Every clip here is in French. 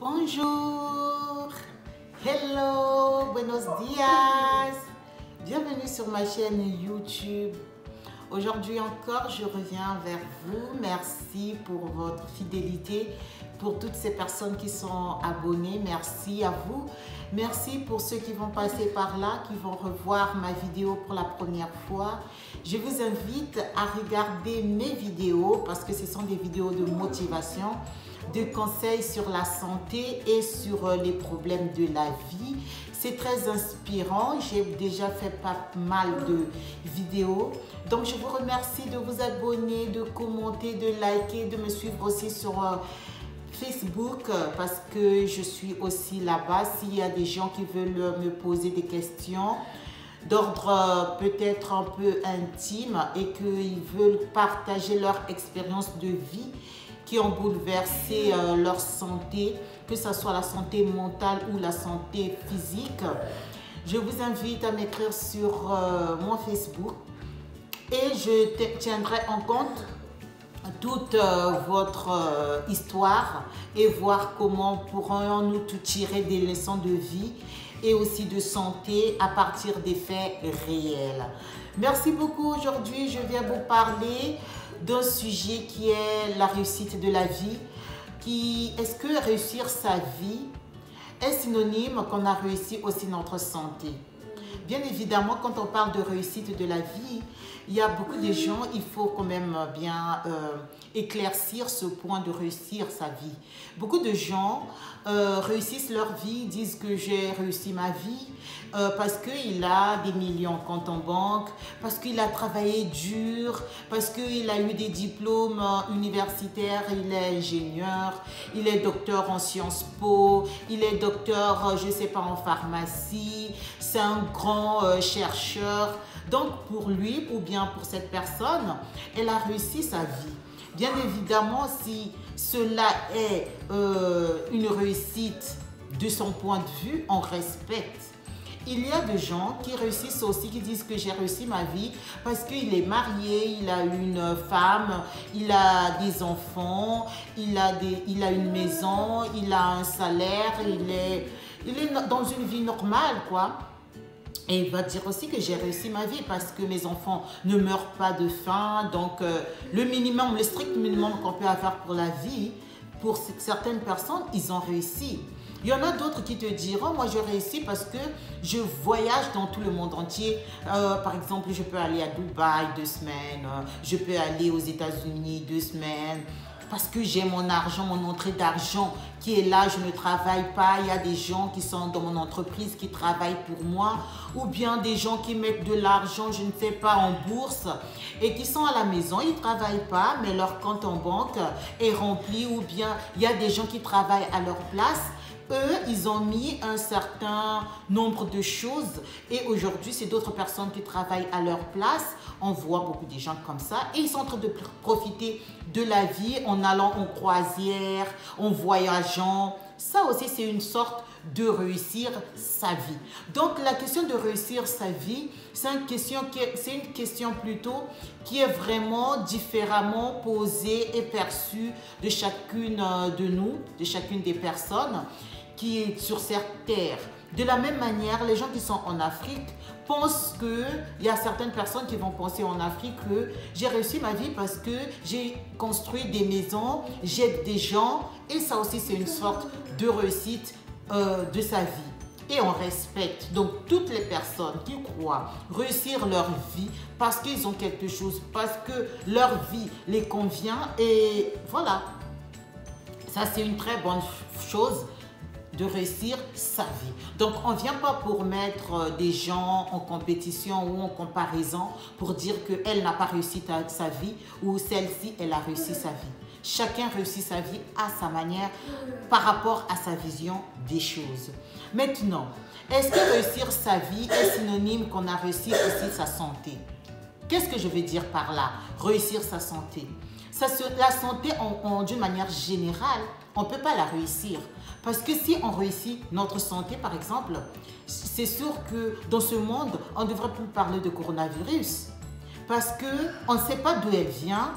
Bonjour, hello, buenos dias, bienvenue sur ma chaîne YouTube. Aujourd'hui encore, je reviens vers vous. Merci pour votre fidélité, pour toutes ces personnes qui sont abonnées. Merci à vous. Merci pour ceux qui vont passer par là, qui vont revoir ma vidéo pour la première fois. Je vous invite à regarder mes vidéos parce que ce sont des vidéos de motivation, de conseils sur la santé et sur les problèmes de la vie. C'est très inspirant. J'ai déjà fait pas mal de vidéos. Donc, je vous remercie de vous abonner, de commenter, de liker, de me suivre aussi sur Facebook parce que je suis aussi là-bas. S'il y a des gens qui veulent me poser des questions d'ordre peut-être un peu intime et qu'ils veulent partager leur expérience de vie qui ont bouleversé leur santé, que ce soit la santé mentale ou la santé physique, je vous invite à m'écrire sur mon Facebook et je tiendrai en compte toute votre histoire et voir comment pourrons-nous tout tirer des leçons de vie et aussi de santé à partir des faits réels. Merci beaucoup. Aujourd'hui, je viens vous parler d'un sujet qui est la réussite de la vie. Est-ce que réussir sa vie est synonyme qu'on a réussi aussi notre santé? Bien évidemment, quand on parle de réussite de la vie, il y a beaucoup de gens, il faut quand même bien éclaircir ce point de réussir sa vie. Beaucoup de gens réussissent leur vie, disent que j'ai réussi ma vie parce qu'il a des millions en compte en banque, parce qu'il a travaillé dur, parce qu'il a eu des diplômes universitaires, il est ingénieur, il est docteur en Sciences Po, il est docteur, je ne sais pas, en pharmacie, c'est un grand chercheur. Donc pour lui ou bien pour cette personne, elle a réussi sa vie. Bien évidemment, si cela est une réussite de son point de vue, on respecte. Il y a des gens qui réussissent aussi, qui disent que j'ai réussi ma vie parce qu'il est marié, il a une femme, il a des enfants, il a une maison, il a un salaire, il est dans une vie normale, quoi. Et il va dire aussi que j'ai réussi ma vie parce que mes enfants ne meurent pas de faim. Donc, le minimum, le strict minimum qu'on peut avoir pour la vie, pour certaines personnes, ils ont réussi. Il y en a d'autres qui te diront, moi j'ai réussi parce que je voyage dans tout le monde entier. Par exemple, je peux aller à Dubaï 2 semaines, je peux aller aux États-Unis 2 semaines. Parce que j'ai mon argent, mon entrée d'argent qui est là, je ne travaille pas. Il y a des gens qui sont dans mon entreprise qui travaillent pour moi. Ou bien des gens qui mettent de l'argent, je ne sais pas, en bourse et qui sont à la maison. Ils ne travaillent pas, mais leur compte en banque est rempli. Ou bien il y a des gens qui travaillent à leur place. Eux, ils ont mis un certain nombre de choses et aujourd'hui, c'est d'autres personnes qui travaillent à leur place. On voit beaucoup de gens comme ça et ils sont en train de profiter de la vie en allant en croisière, en voyageant. Ça aussi, c'est une sorte de réussir sa vie. Donc, la question de réussir sa vie, c'est une question plutôt qui est vraiment différemment posée et perçue de chacune de nous, de chacune des personnes qui est sur cette terre. De la même manière, les gens qui sont en Afrique pensent qu'il y a certaines personnes qui vont penser en Afrique que j'ai réussi ma vie parce que j'ai construit des maisons, j'aide des gens et ça aussi c'est une sorte de réussite de sa vie. Et on respecte donc toutes les personnes qui croient réussir leur vie parce qu'ils ont quelque chose, parce que leur vie les convient et voilà. Ça c'est une très bonne chose de réussir sa vie. Donc, on ne vient pas pour mettre des gens en compétition ou en comparaison pour dire qu'elle n'a pas réussi sa vie ou celle-ci, elle a réussi sa vie. Chacun réussit sa vie à sa manière par rapport à sa vision des choses. Maintenant, est-ce que réussir sa vie est synonyme qu'on a réussi aussi sa santé? Qu'est-ce que je veux dire par là? Réussir sa santé. La santé, d'une manière générale, on ne peut pas la réussir. Parce que si on réussit notre santé, par exemple, c'est sûr que dans ce monde, on ne devrait plus parler de coronavirus. Parce qu'on ne sait pas d'où elle vient,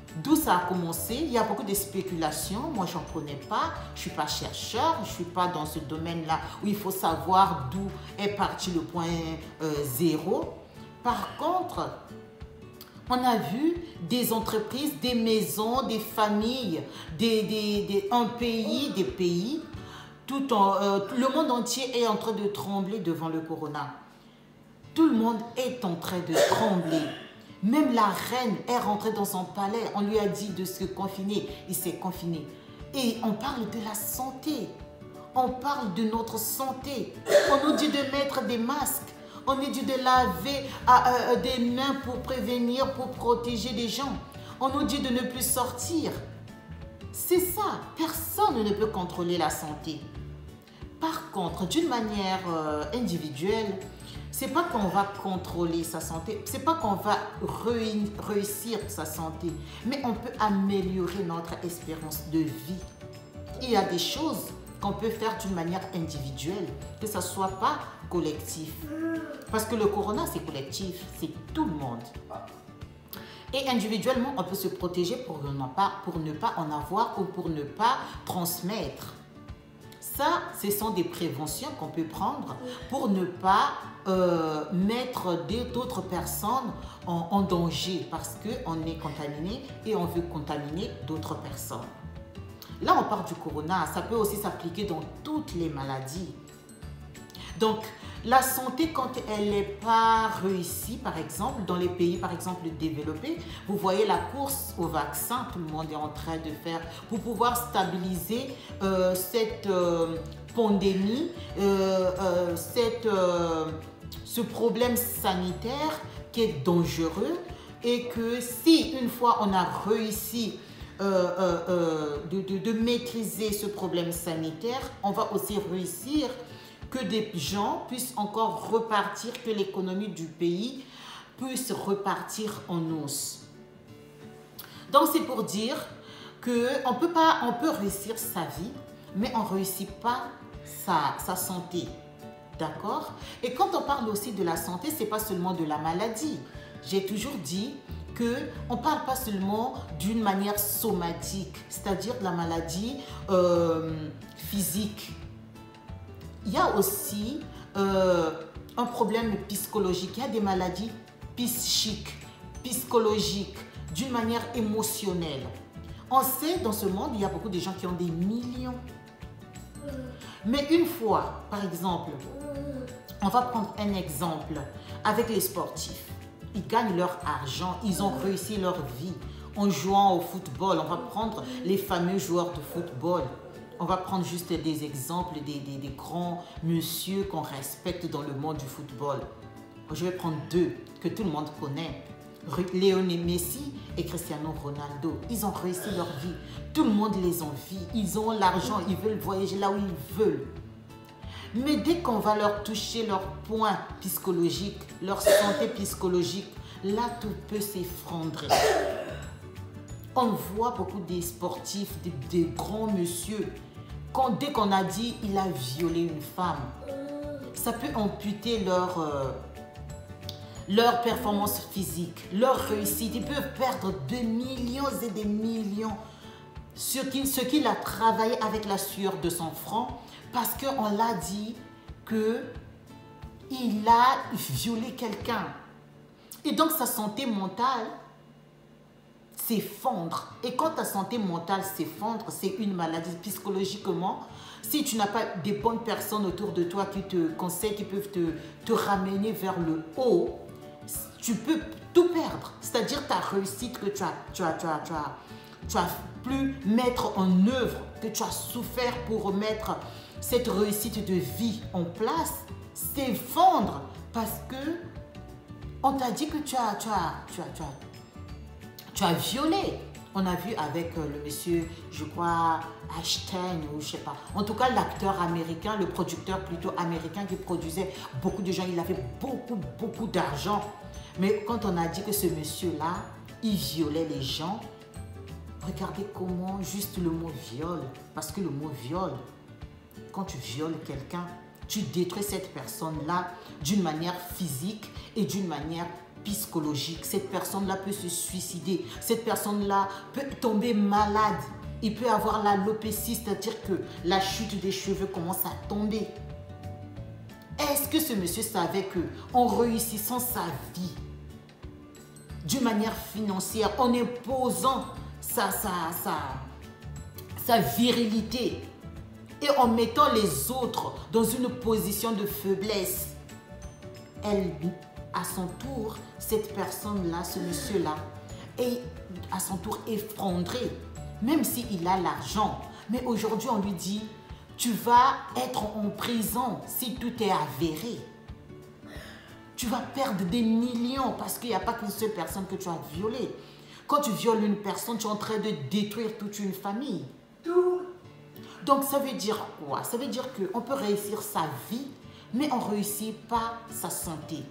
D'où ça a commencé? Il y a beaucoup de spéculations. Moi, j'en connais pas. Je suis pas chercheur. Je suis pas dans ce domaine-là où il faut savoir d'où est parti le point zéro. Par contre, on a vu des entreprises, des maisons, des familles, un pays, des pays. Le monde entier est en train de trembler devant le corona. Tout le monde est en train de trembler. Même la reine est rentrée dans son palais. On lui a dit de se confiner. Il s'est confiné. Et on parle de la santé. On parle de notre santé. On nous dit de mettre des masques. On nous dit de laver des mains pour prévenir, pour protéger les gens. On nous dit de ne plus sortir. C'est ça. Personne ne peut contrôler la santé. Par contre, d'une manière individuelle, c'est pas qu'on va contrôler sa santé, c'est pas qu'on va réussir sa santé, mais on peut améliorer notre espérance de vie. Il y a des choses qu'on peut faire d'une manière individuelle, que ça soit pas collectif. Parce que le corona, c'est collectif, c'est tout le monde. Et individuellement, on peut se protéger pour ne pas en avoir ou pour ne pas transmettre. Ça, ce sont des préventions qu'on peut prendre pour ne pas mettre d'autres personnes en danger parce qu'on est contaminé et on veut contaminer d'autres personnes. Là, on parle du corona. Ça peut aussi s'appliquer dans toutes les maladies. Donc, la santé, quand elle n'est pas réussie, par exemple, dans les pays, par exemple, développés, vous voyez la course au vaccin, tout le monde est en train de faire pour pouvoir stabiliser cette pandémie, ce problème sanitaire qui est dangereux et que si une fois on a réussi de maîtriser ce problème sanitaire, on va aussi réussir que des gens puissent encore repartir, que l'économie du pays puisse repartir en hausse. Donc c'est pour dire qu'on peut réussir sa vie, mais on ne réussit pas sa santé. D'accord? Et quand on parle aussi de la santé, ce n'est pas seulement de la maladie. J'ai toujours dit qu'on ne parle pas seulement d'une manière somatique, c'est-à-dire de la maladie physique. Il y a aussi un problème psychologique. Il y a des maladies psychiques, psychologiques, d'une manière émotionnelle. On sait, dans ce monde, il y a beaucoup de gens qui ont des millions. Mais une fois, par exemple, on va prendre un exemple avec les sportifs. Ils gagnent leur argent, ils ont réussi leur vie en jouant au football. On va prendre les fameux joueurs de football. On va prendre juste des exemples des grands messieurs qu'on respecte dans le monde du football. Je vais prendre deux que tout le monde connaît. Lionel Messi et Cristiano Ronaldo. Ils ont réussi leur vie. Tout le monde les envie. Ils ont l'argent, ils veulent voyager là où ils veulent. Mais dès qu'on va leur toucher leur point psychologique, leur santé psychologique, là tout peut s'effondrer. On voit beaucoup des sportifs, des grands messieurs. Dès qu'on a dit il a violé une femme, ça peut amputer leur performance physique, leur réussite. Ils peuvent perdre des millions et des millions. Ce qu'il a travaillé avec la sueur de son front, parce qu'on l'a dit qu'il a violé quelqu'un. Et donc sa santé mentale s'effondre. Et quand ta santé mentale s'effondre, c'est une maladie psychologiquement. Si tu n'as pas des bonnes personnes autour de toi qui te conseillent, qui peuvent te ramener vers le haut, tu peux tout perdre. C'est-à-dire ta réussite que tu as pu mettre en œuvre, que tu as souffert pour remettre cette réussite de vie en place, s'effondre parce que on t'a dit que tu as violé. On a vu avec le monsieur, je crois, Einstein ou je sais pas. En tout cas, l'acteur américain, le producteur plutôt américain qui produisait beaucoup de gens. Il avait beaucoup d'argent. Mais quand on a dit que ce monsieur-là, il violait les gens, regardez comment juste le mot viol. Parce que le mot viol, quand tu violes quelqu'un, tu détruis cette personne-là d'une manière physique et d'une manière psychologique. Cette personne-là peut se suicider. Cette personne-là peut tomber malade. Il peut avoir l'alopécie, c'est-à-dire que la chute des cheveux commence à tomber. Est-ce que ce monsieur savait qu'en réussissant sa vie, d'une manière financière, en imposant sa virilité et en mettant les autres dans une position de faiblesse, elle, à son tour, cette personne-là, ce monsieur-là, est à son tour effondré, même s'il a l'argent. Mais aujourd'hui, on lui dit, tu vas être en prison si tout est avéré. Tu vas perdre des millions parce qu'il n'y a pas qu'une seule personne que tu as violée. Quand tu violes une personne, tu es en train de détruire toute une famille. Donc, ça veut dire quoi? Ça veut dire qu'on peut réussir sa vie, mais on ne réussit pas sa santé.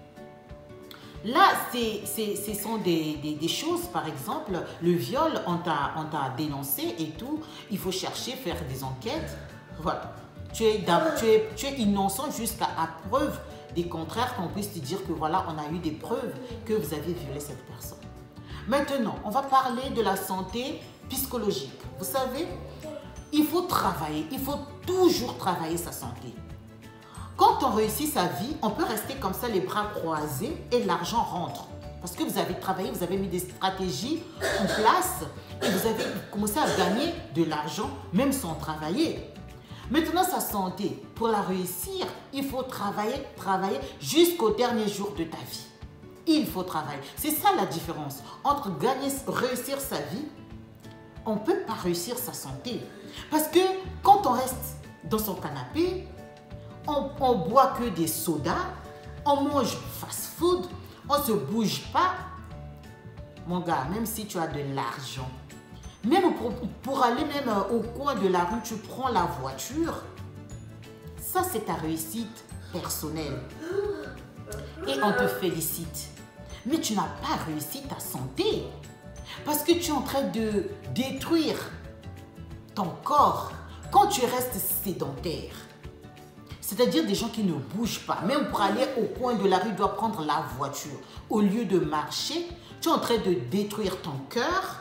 Là, ce sont des choses, par exemple, le viol, on t'a dénoncé et tout. Il faut chercher, faire des enquêtes. Voilà. Tu es innocent jusqu'à preuve des contraires, qu'on puisse te dire que voilà, on a eu des preuves que vous avez violé cette personne. Maintenant, on va parler de la santé psychologique. Vous savez, il faut travailler, il faut toujours travailler sa santé. Quand on réussit sa vie, on peut rester comme ça les bras croisés et l'argent rentre. Parce que vous avez travaillé, vous avez mis des stratégies en place et vous avez commencé à gagner de l'argent même sans travailler. Maintenant, sa santé, pour la réussir, il faut travailler jusqu'au dernier jour de ta vie. Il faut travailler. C'est ça la différence entre réussir sa vie, on ne peut pas réussir sa santé. Parce que quand on reste dans son canapé, on boit que des sodas, on mange fast-food, on ne se bouge pas. Mon gars, même si tu as de l'argent, même pour aller même au coin de la rue, tu prends la voiture. Ça, c'est ta réussite personnelle. Et on te félicite. Mais tu n'as pas réussi ta santé. Parce que tu es en train de détruire ton corps quand tu restes sédentaire. C'est-à-dire des gens qui ne bougent pas. Même pour aller au coin de la rue, tu dois prendre la voiture. Au lieu de marcher, tu es en train de détruire ton cœur,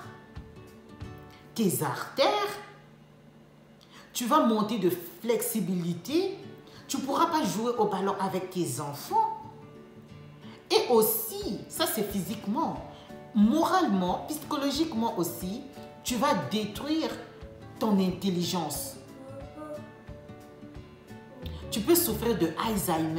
tes artères. Tu vas monter de flexibilité. Tu ne pourras pas jouer au ballon avec tes enfants. Et aussi, ça c'est physiquement, moralement, psychologiquement aussi, tu vas détruire ton intelligence. Tu peux souffrir de Alzheimer.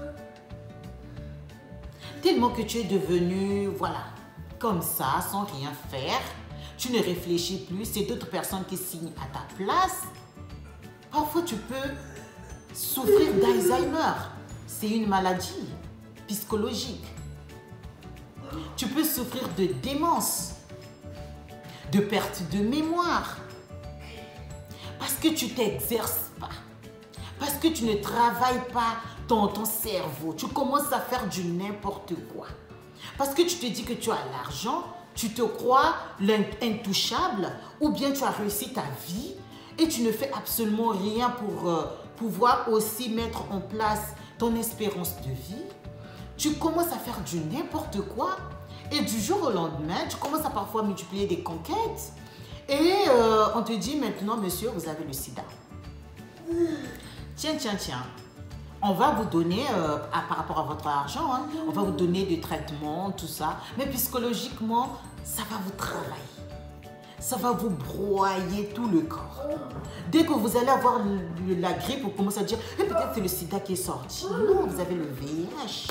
Tellement que tu es devenu, voilà, comme ça, sans rien faire. Tu ne réfléchis plus, c'est d'autres personnes qui signent à ta place. Parfois, tu peux souffrir d'Alzheimer. C'est une maladie psychologique. Tu peux souffrir de démence, de perte de mémoire. Parce que tu ne t'exerces pas. Parce que tu ne travailles pas ton cerveau. Tu commences à faire du n'importe quoi. Parce que tu te dis que tu as l'argent, tu te crois intouchable, ou bien tu as réussi ta vie et tu ne fais absolument rien pour pouvoir aussi mettre en place ton espérance de vie. Tu commences à faire du n'importe quoi et du jour au lendemain, tu commences à parfois multiplier des conquêtes et on te dit maintenant, monsieur, vous avez le sida. Tiens, on va vous donner, par rapport à votre argent, hein, on va vous donner des traitements, tout ça. Mais psychologiquement, ça va vous travailler. Ça va vous broyer tout le corps. Dès que vous allez avoir la grippe, vous commencez à dire, eh, peut-être c'est le sida qui est sorti. Non, vous avez le VIH.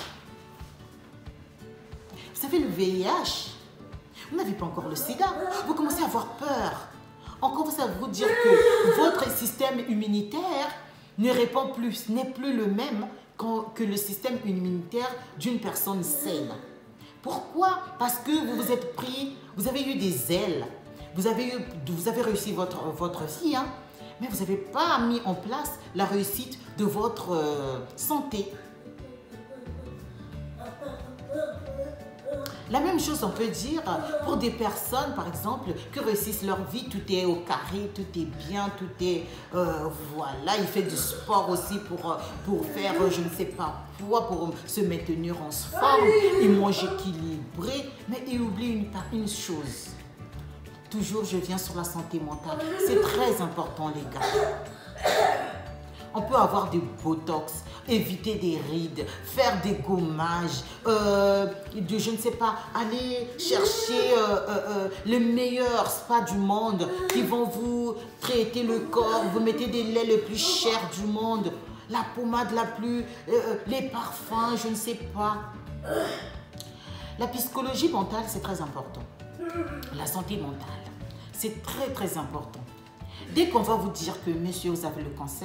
Vous avez le VIH. Vous n'avez pas encore le sida. Vous commencez à avoir peur. On commence à vous dire que votre système immunitaire ne répond plus, n'est plus le même que le système immunitaire d'une personne saine. Pourquoi? Parce que vous vous êtes pris, vous avez eu des ailes, vous avez réussi votre vie, hein, mais vous n'avez pas mis en place la réussite de votre santé. La même chose, on peut dire pour des personnes, par exemple, qui réussissent leur vie, tout est au carré, tout est bien, tout est... voilà, il fait du sport aussi pour faire, je ne sais pas quoi, pour se maintenir en forme. Il mange équilibré, mais il oublie une chose. Toujours, je viens sur la santé mentale. C'est très important, les gars. On peut avoir des botox, éviter des rides, faire des gommages, je ne sais pas, aller chercher le meilleur spa du monde qui vont vous traiter le corps, vous mettez des laits les plus chers du monde, la pommade la plus, les parfums, je ne sais pas. La psychologie mentale, c'est très important. La santé mentale, c'est très très important. Dès qu'on va vous dire que monsieur, vous avez le cancer,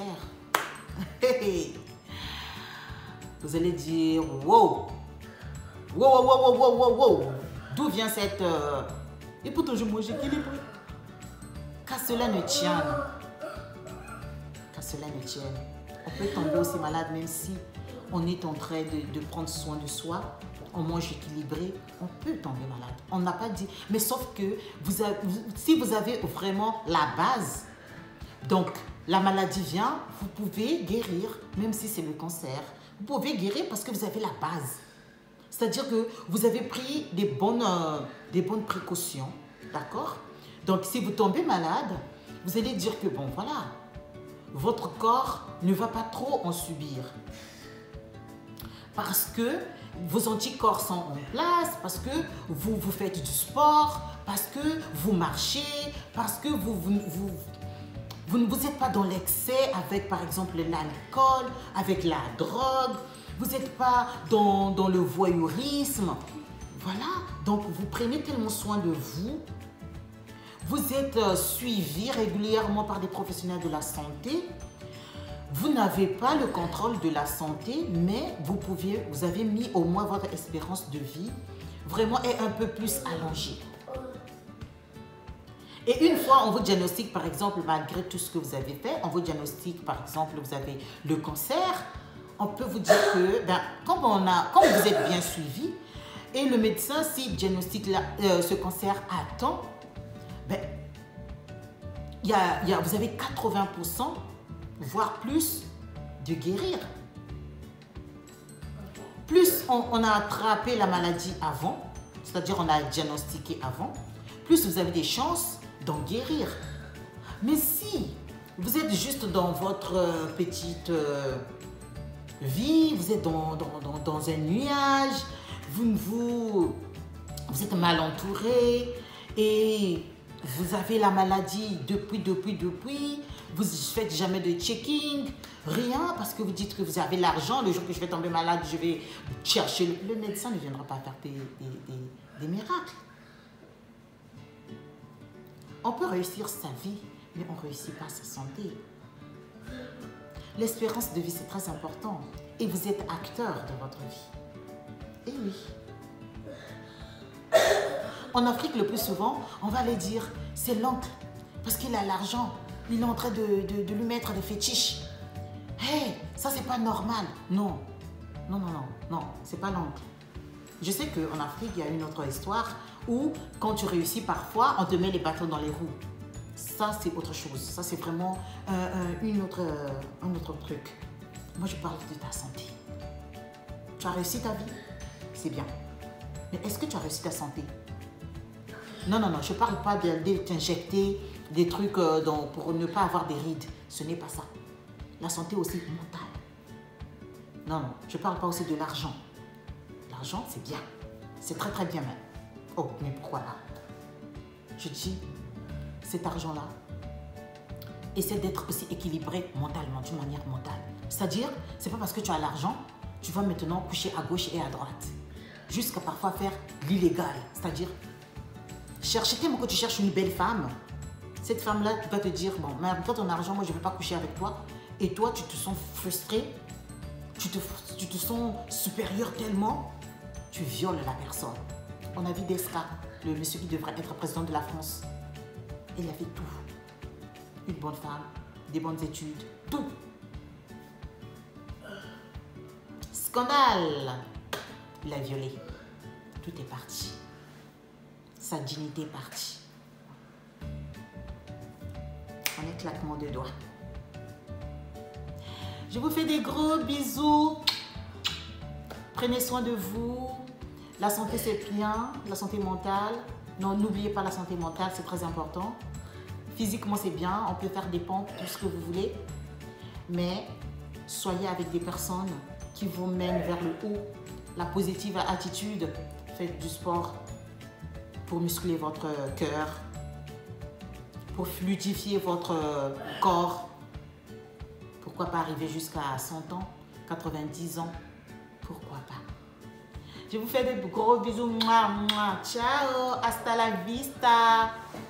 vous allez dire wow, wow, wow, wow, wow, wow, wow. D'où vient cette et pourtant je mange équilibré. Qu'à cela ne tienne, qu'à cela ne tienne, on peut tomber aussi malade même si on est en train de prendre soin de soi. On mange équilibré, on peut tomber malade. On n'a pas dit, mais sauf que si vous avez vraiment la base, donc la maladie vient, vous pouvez guérir, même si c'est le cancer. Vous pouvez guérir parce que vous avez la base. C'est-à-dire que vous avez pris des bonnes précautions, d'accord? Donc, si vous tombez malade, vous allez dire que, bon, voilà, votre corps ne va pas trop en subir. Parce que vos anticorps sont en place, parce que vous faites du sport, parce que vous marchez, parce que vous n'êtes pas dans l'excès avec, par exemple, l'alcool, avec la drogue. Vous n'êtes pas dans le voyeurisme. Voilà. Donc, vous prenez tellement soin de vous. Vous êtes suivi régulièrement par des professionnels de la santé. Vous n'avez pas le contrôle de la santé, mais vous avez mis au moins votre espérance de vie vraiment est un peu plus allongée. Et une fois, on vous diagnostique, par exemple, malgré tout ce que vous avez fait, on vous diagnostique, par exemple, vous avez le cancer, on peut vous dire que, comme vous êtes bien suivi, et le médecin, s'il diagnostique ce cancer à temps, vous avez 80%, voire plus, de guérir. Plus on a attrapé la maladie avant, c'est-à-dire on a diagnostiqué avant, plus vous avez des chances d'en guérir. Mais si vous êtes juste dans votre petite vie, vous êtes dans un nuage, vous êtes mal entouré et vous avez la maladie depuis, vous ne faites jamais de checking, rien, parce que vous dites que vous avez l'argent, le jour que je vais tomber malade, je vais chercher. Le médecin ne viendra pas faire des miracles. On peut réussir sa vie, mais on ne réussit pas sa santé. L'espérance de vie, c'est très important. Et vous êtes acteur de votre vie. Et oui. En Afrique, le plus souvent, on va aller dire, c'est l'oncle, parce qu'il a l'argent. Il est en train de lui mettre des fétiches. Hé, ça, c'est pas normal. Non, c'est pas l'oncle. Je sais qu'en Afrique, il y a une autre histoire où, quand tu réussis parfois, on te met les bâtons dans les roues. Ça, c'est autre chose. Ça, c'est vraiment un autre truc. Moi, je parle de ta santé. Tu as réussi ta vie, c'est bien. Mais est-ce que tu as réussi ta santé? Non, je ne parle pas de t'injecter des trucs pour ne pas avoir des rides. Ce n'est pas ça. La santé aussi mentale. Non, je ne parle pas aussi de l'argent. L'argent, c'est bien. C'est très, très bien même. Oh, mais pourquoi pas? Je dis, cet argent-là, essaie d'être aussi équilibré mentalement, d'une manière mentale. C'est-à-dire, ce n'est pas parce que tu as l'argent, tu vas maintenant coucher à gauche et à droite. Jusqu'à parfois faire l'illégal. C'est-à-dire, tellement que tu cherches une belle femme, cette femme-là va te dire, bon, mais toi, ton argent, moi, je ne veux pas coucher avec toi. Et toi, tu te sens frustré, tu te sens supérieur tellement, tu violes la personne. On a vu Desca, le monsieur qui devrait être président de la France. Il a fait tout. Une bonne femme, des bonnes études, tout. Scandale. Il a violé. tout est parti. Sa dignité est partie. En un claquement de doigts. Je vous fais des gros bisous. Prenez soin de vous. La santé, c'est bien. La santé mentale. Non, n'oubliez pas la santé mentale, c'est très important. Physiquement, c'est bien. On peut faire des pompes, tout ce que vous voulez. Mais soyez avec des personnes qui vous mènent vers le haut. La positive attitude. Faites du sport pour muscler votre cœur, pour fluidifier votre corps. Pourquoi pas arriver jusqu'à 100 ans, 90 ans? Pourquoi pas? Je vous fais de gros bisous. Ciao, hasta la vista.